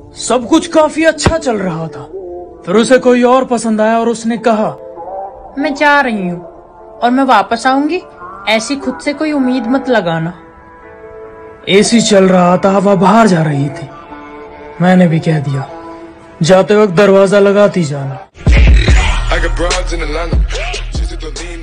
सब कुछ काफी अच्छा चल रहा था। फिर उसे कोई और पसंद आया और उसने कहा, मैं जा रही हूँ और मैं वापस आऊंगी, ऐसी खुद से कोई उम्मीद मत लगाना। एसी चल रहा था, हवा बाहर जा रही थी। मैंने भी कह दिया, जाते वक्त दरवाजा लगाती जाना।